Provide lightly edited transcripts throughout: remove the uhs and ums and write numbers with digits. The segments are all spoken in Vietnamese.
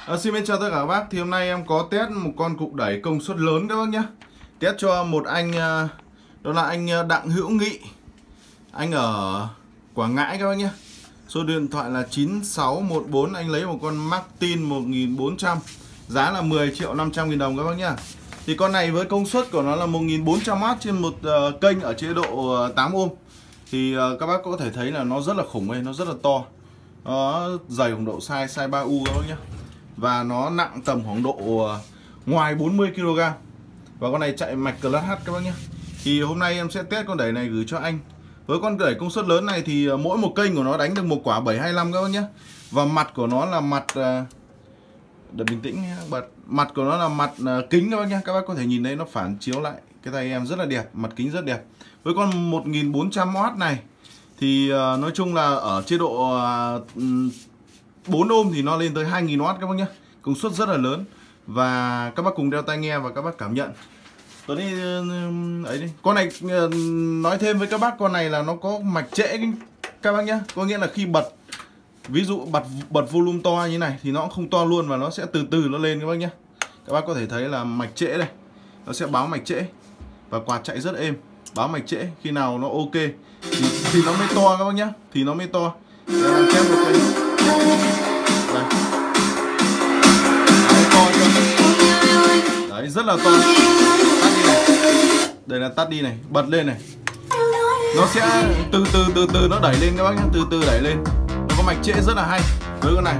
Xin chào tất cả các bác. Thì hôm nay em có test một con cục đẩy công suất lớn các bác nhé. Test cho một anh, đó là anh Đặng Hữu Nghị. Anh ở Quảng Ngãi các bác nhé. Số điện thoại là 9614. Anh lấy một con Martin 1400. Giá là 10.500.000 đồng các bác nhé. Thì con này với công suất của nó là 1400W trên một kênh ở chế độ 8 ohm. Thì các bác có thể thấy là nó rất là khủng ấy, nó rất là to. Nó dày khoảng độ size 3U các bác nhé. Và nó nặng tầm khoảng độ ngoài 40 kg. Và con này chạy mạch Class H các bác nhé. Thì hôm nay em sẽ test con đẩy này gửi cho anh. Với con đẩy công suất lớn này thì mỗi một kênh của nó đánh được một quả 725 các bác nhé. Và mặt của nó là mặt để bình tĩnh nhé. Mặt của nó là mặt kính các bác nhé. Các bác có thể nhìn thấy nó phản chiếu lại cái tay em rất là đẹp, mặt kính rất đẹp. Với con 1400W này thì nói chung là ở chế độ 4 ohm thì nó lên tới 2000W các bác nhé. Công suất rất là lớn. Và các bác cùng đeo tai nghe và các bác cảm nhận. Tôi đi ấy đi. Con này nói thêm với các bác, con này là nó có mạch trễ các bác nhé. Có nghĩa là khi bật, ví dụ bật volume to như này thì nó cũng không to luôn, và nó sẽ từ từ nó lên các bác nhé. Các bác có thể thấy là mạch trễ đây, nó sẽ báo mạch trễ và quạt chạy rất êm, báo mạch trễ. Khi nào nó ok thì nó mới to các bác nhé, thì nó mới to. Chép một cái đấy. Đấy, rất là to. Tắt đi này. Đây là tắt đi này, bật lên này. Nó sẽ từ từ nó đẩy lên các bác nhé, từ từ đẩy lên. Nó có mạch trễ rất là hay với con này.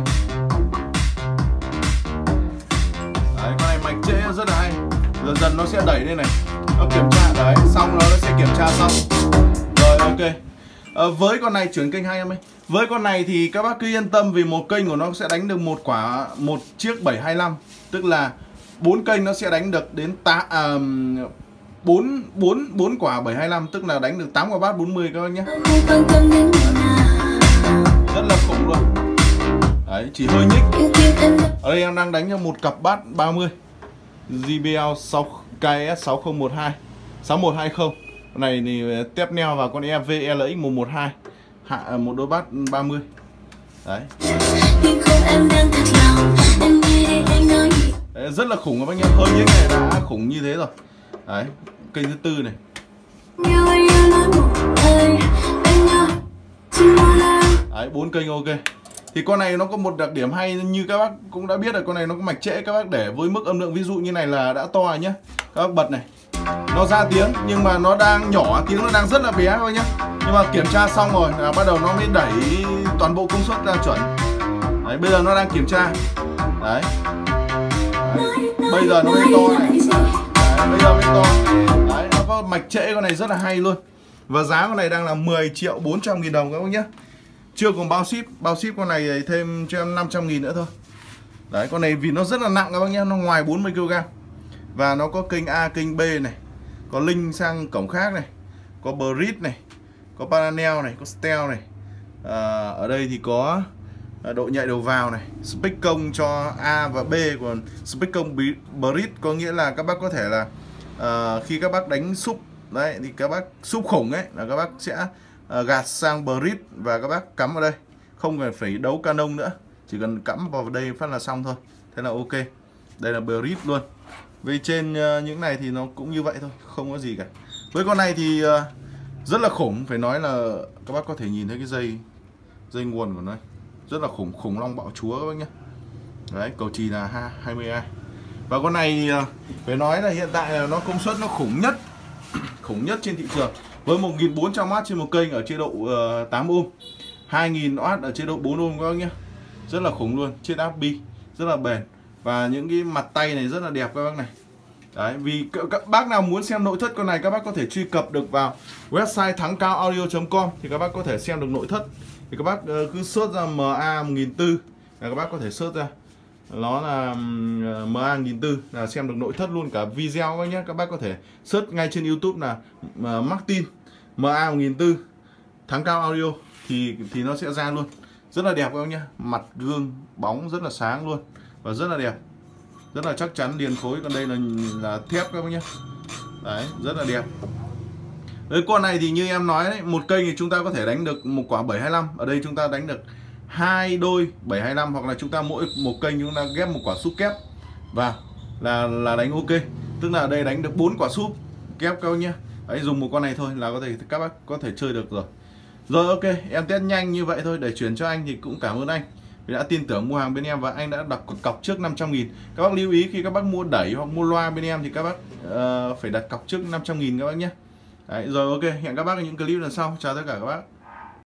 Đấy, con này mạch trễ rất là hay. Dần dần nó sẽ đẩy lên này. Nó kiểm tra đấy, xong nó sẽ kiểm tra xong. Rồi ok. Với con này chuyển kênh 2 em ơi. Với con này thì các bác cứ yên tâm, vì một kênh của nó sẽ đánh được một chiếc 725, tức là 4 kênh nó sẽ đánh được đến 4 quả 725, tức là đánh được 8 quả bass 40 các bác nhé. Rất là khủng luôn. Đấy, chỉ hơi nhích. Ở đây em đang đánh cho một cặp bass 30 JBL KS 6012 6120. Con này thì tép neo vào con EVLX 112, hạ một đôi bass 30. Đấy. Đấy, rất là khủng các bác nhé. Hơi nhích này đã khủng như thế rồi. Đấy, kênh thứ tư này. Đấy, 4 kênh ok. Thì con này nó có một đặc điểm hay, như các bác cũng đã biết là con này nó có mạch trễ. Các bác để với mức âm lượng ví dụ như này là đã to rồi nhé. Các bác bật này, nó ra tiếng nhưng mà nó đang nhỏ, tiếng nó đang rất là bé thôi nhé. Nhưng mà kiểm tra xong rồi là bắt đầu nó mới đẩy toàn bộ công suất ra chuẩn. Đấy, bây giờ nó đang kiểm tra. Đấy. Đấy. Bây giờ nó mới to này. Đấy, bây giờ mới to. Đấy, nó có mạch trễ, con này rất là hay luôn. Và giá con này đang là 10.400.000 đồng các bác nhé. Chưa còn bao ship con này thêm cho em 500.000 nữa thôi. Đấy, con này vì nó rất là nặng các bác nhé, nó ngoài 40 kg. Và nó có kênh A, kênh B này, có link sang cổng khác này, có bridge này, có panel này, có stel này. Ở đây thì có độ nhạy đầu vào này, spec công cho A và B. Còn spec công bridge có nghĩa là các bác có thể là khi các bác đánh súp đấy thì các bác súp khủng ấy là các bác sẽ gạt sang bridge và các bác cắm vào đây, không cần phải đấu canon nữa, chỉ cần cắm vào đây phát là xong thôi. Thế là ok. Đây là bridge luôn. Với trên những này thì nó cũng như vậy thôi, không có gì cả. Với con này thì rất là khủng, phải nói là các bác có thể nhìn thấy cái dây nguồn của nó rất là khủng long bạo chúa các bác nhé. Đấy, cầu chì là 20A. Và con này phải nói là hiện tại là nó công suất nó khủng nhất trên thị trường. Với 1400W trên một kênh ở chế độ 8 ohm, 2000W ở chế độ 4 ohm các bác nhé. Rất là khủng luôn, trên áp bi rất là bền. Và những cái mặt tay này rất là đẹp các bác này. Đấy, vì các bác nào muốn xem nội thất con này, các bác có thể truy cập được vào website thangcaoaudio.com thì các bác có thể xem được nội thất. Thì các bác cứ search ra MA 1400 là các bác có thể search ra. Nó là MA 1400 là xem được nội thất luôn cả video các nhé. Các bác có thể search ngay trên YouTube là Martin MA 1400 Thắng Cao Audio thì nó sẽ ra luôn. Rất là đẹp các bác nhé. Mặt gương bóng rất là sáng luôn và rất là đẹp, rất là chắc chắn, liền khối. Còn đây là thép các bác nhé. Đấy, rất là đẹp. Với con này thì như em nói đấy, một cây thì chúng ta có thể đánh được một quả 725. Ở đây chúng ta đánh được 2 đôi 725, hoặc là chúng ta mỗi một kênh chúng ta ghép một quả súp kép vào là đánh ok. Tức là ở đây đánh được 4 quả súp kép các bác nhé. Đấy, dùng một con này thôi là có thể các bác có thể chơi được rồi. Rồi ok, em test nhanh như vậy thôi để chuyển cho anh, thì cũng cảm ơn anh vì đã tin tưởng mua hàng bên em và anh đã đặt cọc trước 500.000. Các bác lưu ý khi các bác mua đẩy hoặc mua loa bên em thì các bác phải đặt cọc trước 500.000 các bác nhé. Đấy, rồi ok, hẹn các bác ở những clip lần sau. Chào tất cả các bác.